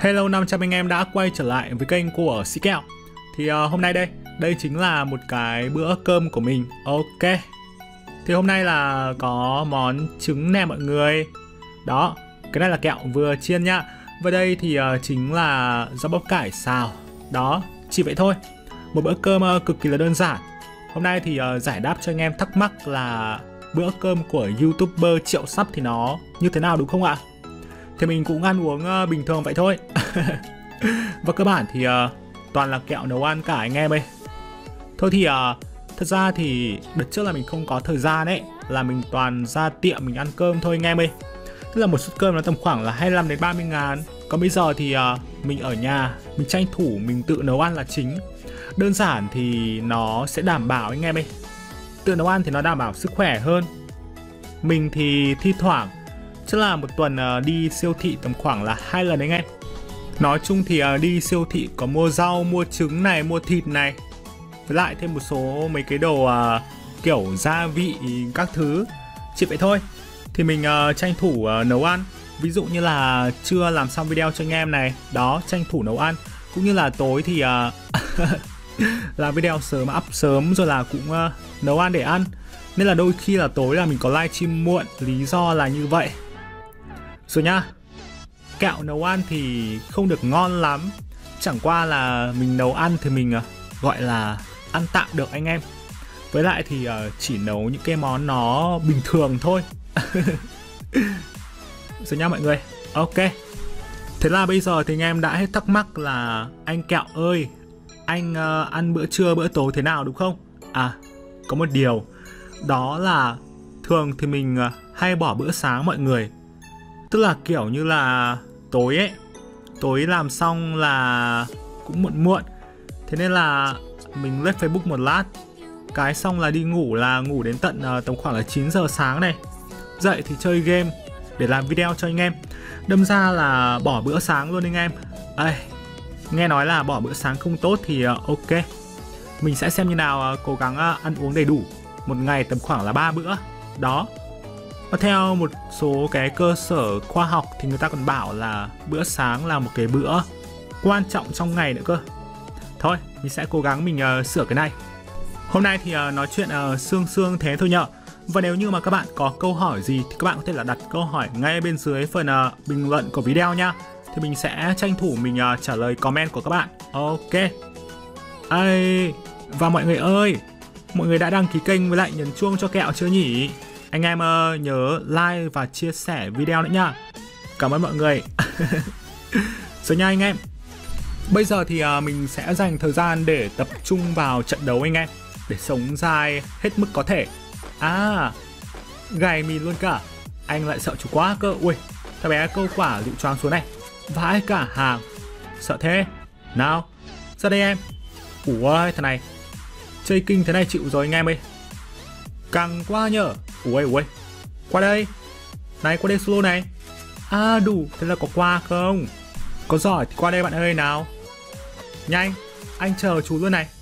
Hello 500 anh em đã quay trở lại với kênh của Sĩ Kẹo. Thì hôm nay đây chính là một cái bữa cơm của mình. Ok. Thì hôm nay là có món trứng nè mọi người. Đó, cái này là Kẹo vừa chiên nhá. Và đây thì chính là rau bắp cải xào. Đó, chỉ vậy thôi. Một bữa cơm cực kỳ là đơn giản. Hôm nay thì giải đáp cho anh em thắc mắc là bữa cơm của YouTuber triệu sub thì nó như thế nào đúng không ạ? Thì mình cũng ăn uống bình thường vậy thôi. Và cơ bản thì toàn là Kẹo nấu ăn cả anh em ơi. Thôi thì thật ra thì đợt trước là mình không có thời gian ấy, là mình toàn ra tiệm mình ăn cơm thôi anh em ơi. Tức là một suất cơm nó tầm khoảng là 25 đến 30 ngàn. Còn bây giờ thì mình ở nhà, mình tranh thủ mình tự nấu ăn là chính. Đơn giản thì nó sẽ đảm bảo anh em ơi. Tự nấu ăn thì nó đảm bảo sức khỏe hơn. Mình thì thi thoảng chắc là một tuần đi siêu thị tầm khoảng là 2 lần anh em. Nói chung thì đi siêu thị có mua rau, mua trứng này, mua thịt này, với lại thêm một số mấy cái đồ kiểu gia vị các thứ. Chỉ vậy thôi. Thì mình tranh thủ nấu ăn. Ví dụ như là trưa làm xong video cho anh em này. Đó, tranh thủ nấu ăn. Cũng như là tối thì làm video sớm, up sớm rồi là cũng nấu ăn để ăn. Nên là đôi khi là tối là mình có livestream muộn. Lý do là như vậy. Rồi nhá. Kẹo nấu ăn thì không được ngon lắm. Chẳng qua là mình nấu ăn thì mình gọi là ăn tạm được anh em. Với lại thì chỉ nấu những cái món nó bình thường thôi. Rồi nha mọi người. Ok. Thế là bây giờ thì anh em đã hết thắc mắc là anh Kẹo ơi, anh ăn bữa trưa bữa tối thế nào đúng không? À, có một điều. Đó là thường thì mình hay bỏ bữa sáng mọi người. Tức là kiểu như là tối ấy, tối làm xong là cũng muộn muộn. Thế nên là mình lướt Facebook một lát, cái xong là đi ngủ, là ngủ đến tận tầm khoảng là 9 giờ sáng này. Dậy thì chơi game để làm video cho anh em. Đâm ra là bỏ bữa sáng luôn anh em. Nghe nói là bỏ bữa sáng không tốt thì ok. Mình sẽ xem như nào, cố gắng ăn uống đầy đủ. Một ngày tầm khoảng là 3 bữa. Đó. Và theo một số cái cơ sở khoa học thì người ta còn bảo là bữa sáng là một cái bữa quan trọng trong ngày nữa cơ. Thôi, mình sẽ cố gắng mình sửa cái này. Hôm nay thì nói chuyện sương thế thôi nhở. Và nếu như mà các bạn có câu hỏi gì thì các bạn có thể là đặt câu hỏi ngay bên dưới phần bình luận của video nha. Thì mình sẽ tranh thủ mình trả lời comment của các bạn. Ok. Và mọi người ơi, mọi người đã đăng ký kênh với lại nhấn chuông cho Kẹo chưa nhỉ? Anh em nhớ like và chia sẻ video nữa nha. Cảm ơn mọi người. Rồi nha anh em. Bây giờ thì mình sẽ dành thời gian để tập trung vào trận đấu anh em. Để sống dài hết mức có thể. Gài mình luôn cả. Anh lại sợ chú quá cơ. Ui, thằng bé câu quả liệu choáng xuống này. Vãi cả hàng. Sợ thế. Nào, ra đây em. Ui, thằng này chơi kinh thế này chịu rồi anh em ơi. Căng quá nhở. Ui, qua đây. Này, qua đây solo này. Đủ, thế là có qua không? Có giỏi thì qua đây bạn ơi nào. Nhanh, anh chờ chú luôn này.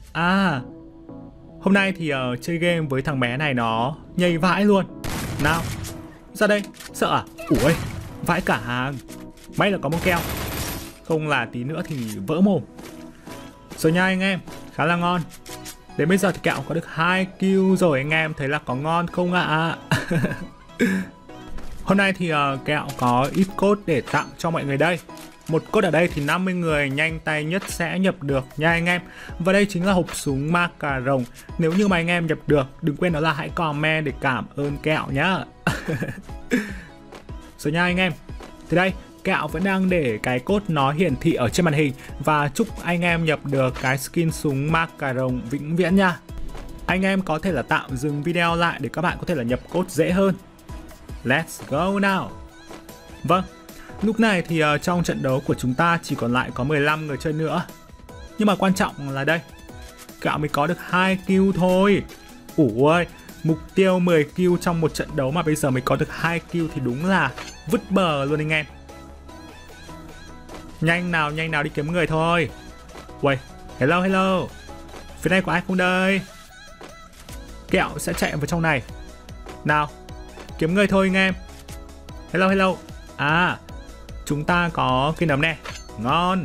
Hôm nay thì chơi game với thằng bé này nó nhây vãi luôn. Nào, ra đây. Sợ à? Ui, vãi cả hàng. May là có một keo. Không là tí nữa thì vỡ mồm. Rồi nha anh em, khá là ngon. Đến bây giờ thì Kẹo có được 2 kill rồi anh em, thấy là có ngon không ạ? Hôm nay thì Kẹo có ít code để tặng cho mọi người đây. Một code ở đây thì 50 người nhanh tay nhất sẽ nhập được nha anh em. Và đây chính là hộp súng Macaron. Nếu như mà anh em nhập được, đừng quên đó là hãy comment để cảm ơn Kẹo nhá. Rồi nha anh em. Thì đây, Kẹo vẫn đang để cái code nó hiển thị ở trên màn hình. Và chúc anh em nhập được cái skin súng Macaron vĩnh viễn nha. Anh em có thể là tạm dừng video lại để các bạn có thể là nhập code dễ hơn. Let's go now. Vâng, lúc này thì trong trận đấu của chúng ta chỉ còn lại có 15 người chơi nữa. Nhưng mà quan trọng là đây, Kẹo mới có được 2 kill thôi. Ui, mục tiêu 10 kill trong một trận đấu mà bây giờ mới có được 2 kill thì đúng là vứt bờ luôn anh em. Nhanh nào đi kiếm người thôi. Ui, hello. Phía này có ai không đây? Kẹo sẽ chạy vào trong này. Nào, kiếm người thôi anh em. Hello. Chúng ta có cái nấm này. Ngon.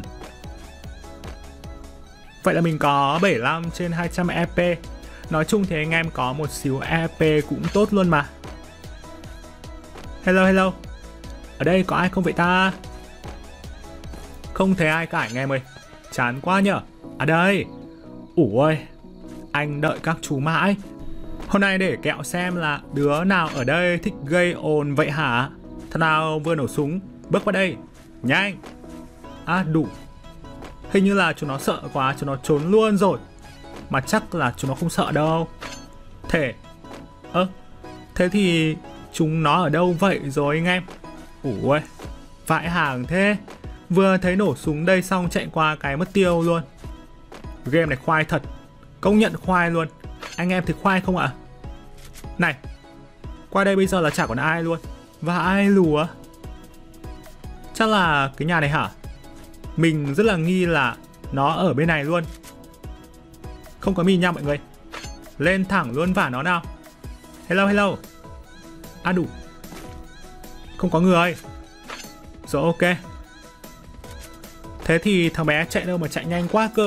Vậy là mình có 75 trên 200 EP. Nói chung thì anh em có một xíu EP cũng tốt luôn mà. Hello hello. Ở đây có ai không vậy ta? Không thấy ai cả anh em ơi. Chán quá nhở. À đây. Ủa, anh đợi các chú mãi. Hôm nay để kẹo xem là đứa nào ở đây thích gây ồn vậy hả? Thằng nào vừa nổ súng, bước vào đây. Nhanh. À đủ. Hình như là chúng nó sợ quá, chúng nó trốn luôn rồi. Mà chắc là chúng nó không sợ đâu. Thế thế thì chúng nó ở đâu vậy rồi anh em? Ủa, vãi hàng thế. Vừa thấy nổ súng đây xong chạy qua cái mất tiêu luôn. Game này khoai thật. Công nhận khoai luôn. Anh em thấy khoai không ạ? Này, qua đây bây giờ là chả còn ai luôn. Và ai lùa? Chắc là cái nhà này hả? Mình rất là nghi là nó ở bên này luôn. Không có mình nha mọi người. Lên thẳng luôn vả nó nào. Hello hello. À đủ. Không có người. Rồi ok. Thế thì thằng bé chạy đâu mà chạy nhanh quá cơ.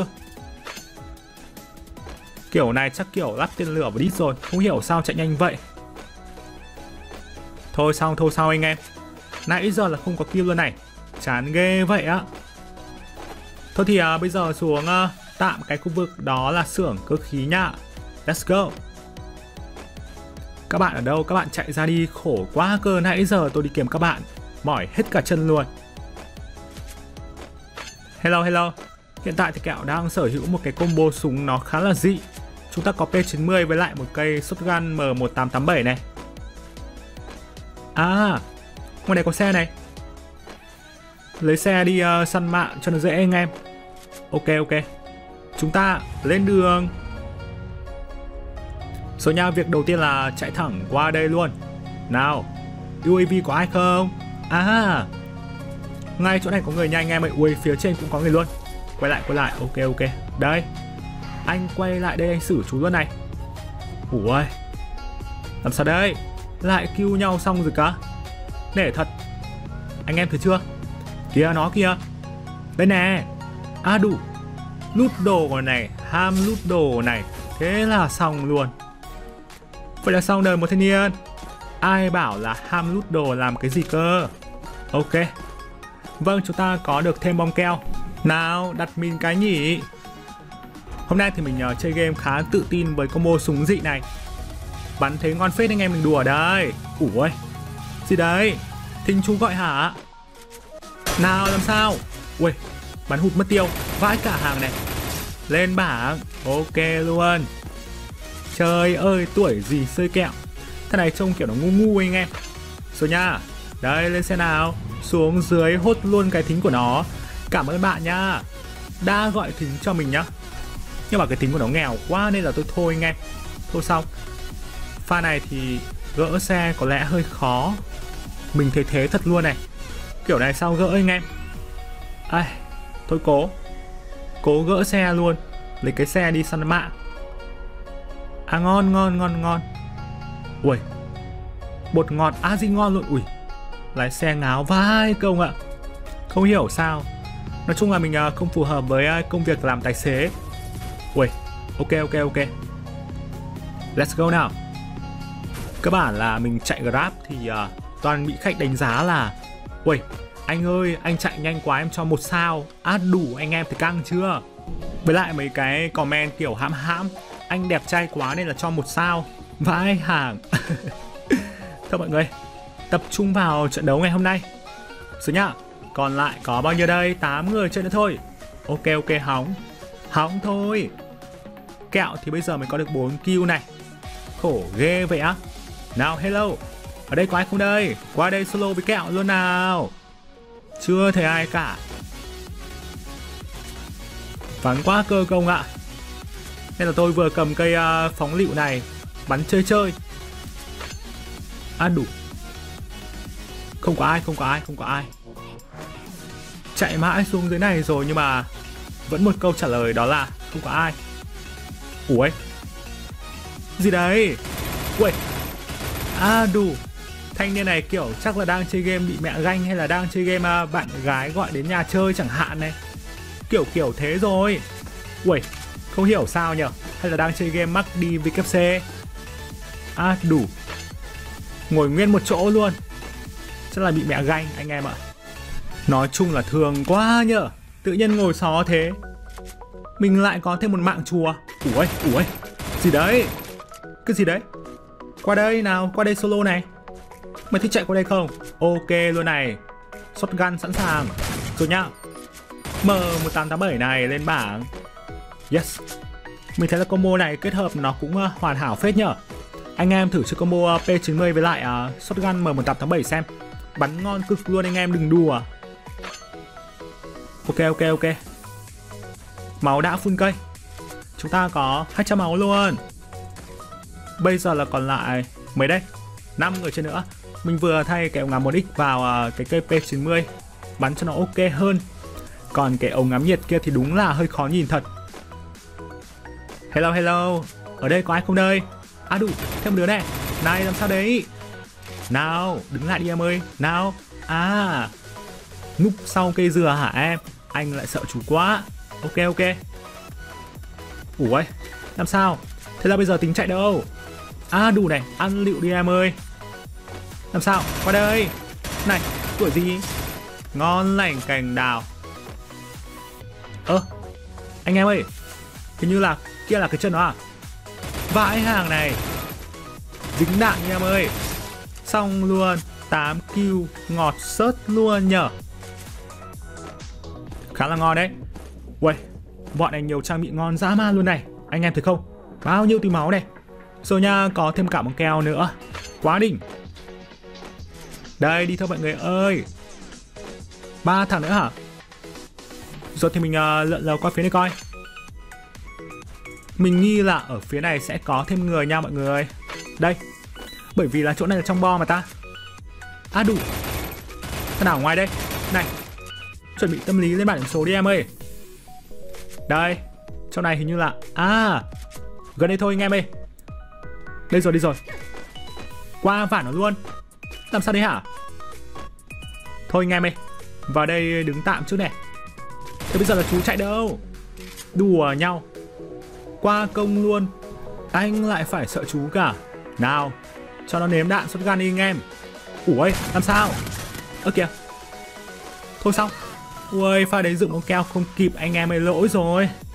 Kiểu này chắc kiểu lắp tên lửa vào đít rồi. Không hiểu sao chạy nhanh vậy. Thôi xong anh em. Nãy giờ là không có kill luôn này. Chán ghê vậy á. Thôi thì bây giờ xuống tạm cái khu vực đó là xưởng cơ khí nhá. Let's go. Các bạn ở đâu? Các bạn chạy ra đi, khổ quá cơ. Nãy giờ tôi đi kiếm các bạn, mỏi hết cả chân luôn. Hello hello. Hiện tại thì kẹo đang sở hữu một cái combo súng nó khá là dị. Chúng ta có P90 với lại một cây shotgun M1887 này. À, ngoài này có xe này. Lấy xe đi săn mạng cho nó dễ anh em. Ok. Chúng ta lên đường. Số nha, việc đầu tiên là chạy thẳng qua đây luôn. Nào, UAV có ai không? À, ngay chỗ này có người nha anh em ơi. Ui, phía trên cũng có người luôn. Quay lại. Ok. Đây. Anh quay lại đây anh xử chú luôn này. Ủa, làm sao đây? Lại kill nhau xong rồi cả. Nể thật. Anh em thấy chưa? Kìa nó kìa. Đây nè. À đủ. Lút đồ này, ham lút đồ này. Thế là xong luôn. Vậy là xong đời một thanh niên. Ai bảo là ham lút đồ làm cái gì cơ? Ok. Vâng, chúng ta có được thêm bom keo. Nào, đặt min cái nhỉ. Hôm nay thì mình chơi game khá tự tin với combo súng dị này. Bắn thấy ngon phết anh em, mình đùa đây. Ủa, gì đấy? Thính chú gọi hả? Nào làm sao? Ui, bắn hụt mất tiêu. Vãi cả hàng này. Lên bảng. Ok luôn. Trời ơi, tuổi gì xơi kẹo. Thế này trông kiểu nó ngu anh em. Rồi nha. Đây, lên xe nào. Xuống dưới hốt luôn cái thính của nó. Cảm ơn bạn nha. Đã gọi thính cho mình nhá. Nhưng mà cái thính của nó nghèo quá nên là tôi thôi anh em. Thôi xong. Pha này thì gỡ xe có lẽ hơi khó. Mình thấy thế thật luôn này. Kiểu này sao gỡ anh em. Ai, thôi cố gỡ xe luôn. Lấy cái xe đi săn mạng. À ngon. Ui, bột ngọt gì ngon luôn. Ui, lái xe ngáo vai công ạ. Không hiểu sao. Nói chung là mình không phù hợp với công việc làm tài xế. Ui, ok. Let's go nào. Cơ bản là mình chạy Grab thì toàn bị khách đánh giá là ui, anh ơi, anh chạy nhanh quá em cho 1 sao. Đủ anh em thấy căng chưa? Với lại mấy cái comment kiểu hãm anh đẹp trai quá nên là cho 1 sao. Vãi hàng. Thôi mọi người, tập trung vào trận đấu ngày hôm nay. Số nhá. Còn lại có bao nhiêu đây? 8 người chơi nữa thôi. Ok, hóng thôi. Kẹo thì bây giờ mình có được 4 kill này. Khổ ghê vậy á. Nào hello. Ở đây có ai không đây? Qua đây solo với kẹo luôn nào. Chưa thấy ai cả. Vắng quá cơ công ạ. Nên là tôi vừa cầm cây phóng lựu này bắn chơi. Đủ. Không có ai. Chạy mãi xuống dưới này rồi nhưng mà vẫn một câu trả lời đó là không có ai. Ủa, gì đấy? Ui, đủ. Thanh niên này kiểu chắc là đang chơi game bị mẹ ganh, hay là đang chơi game bạn gái gọi đến nhà chơi chẳng hạn này. Kiểu thế rồi. Ui, không hiểu sao nhở. Hay là đang chơi game mắc đi VKC. Đủ. Ngồi nguyên một chỗ luôn. Chắc là bị mẹ ganh anh em ạ. Nói chung là thường quá nhở. Tự nhiên ngồi xó thế. Mình lại có thêm một mạng chùa. Ủa, gì đấy? Cái gì đấy? Qua đây nào, qua đây solo này. Mày thích chạy qua đây không? Ok luôn này. Shotgun sẵn sàng. Rồi nhá. M1887 này lên bảng. Yes. Mình thấy là combo này kết hợp nó cũng hoàn hảo phết nhở. Anh em thử chơi combo P90 với lại shotgun M1887 xem. Bắn ngon cực luôn anh em, đừng đùa. Ok. Máu đã full cây. Chúng ta có 200 máu luôn. Bây giờ là còn lại mấy đây? 5 người chơi nữa. Mình vừa thay cái ống ngắm 1x vào cái cây P90 bắn cho nó ok hơn. Còn cái ống ngắm nhiệt kia thì đúng là hơi khó nhìn thật. Hello. Ở đây có ai không đây? Đủ, thêm một đứa này. Này, làm sao đấy? Nào, đứng lại đi em ơi. Nào. Núp sau cây dừa hả em? Anh lại sợ chú quá. Ok. Ủa, làm sao? Thế là bây giờ tính chạy đâu? Đủ này, ăn lựu đi em ơi. Làm sao? Qua đây. Này, tuổi gì? Ngon lành cành đào. Anh em ơi, hình như là kia là cái chân nó à? Vãi hàng này. Dính đạn nha em ơi. Xong luôn. 8 kill ngọt sớt luôn nhở. Khá là ngon đấy. Uầy, bọn này nhiều trang bị ngon dã man luôn này. Anh em thấy không? Bao nhiêu tí máu này. Rồi nha, có thêm cả một keo nữa. Quá đỉnh. Đây, đi thôi mọi người ơi. 3 thằng nữa hả? Rồi thì mình lượn lờ qua phía này coi. Mình nghi là ở phía này sẽ có thêm người nha mọi người. Đây. Bởi vì là chỗ này là trong bo mà ta. Đủ. Thằng nào ở ngoài đây? Này. Chuẩn bị tâm lý lên bảng điểm số đi em ơi. Đây. Chỗ này hình như là gần đây thôi anh em ơi. Đây rồi. Qua vản nó luôn. Làm sao đấy hả? Thôi anh em ơi, vào đây đứng tạm trước này. Thế bây giờ là chú chạy đâu? Đùa nhau. Qua công luôn. Anh lại phải sợ chú cả. Nào, cho nó nếm đạn shotgun đi anh em. Ủa, làm sao? Kìa. Thôi xong. Ui, pha đấy dựng con keo không kịp anh em ơi, lỗi rồi.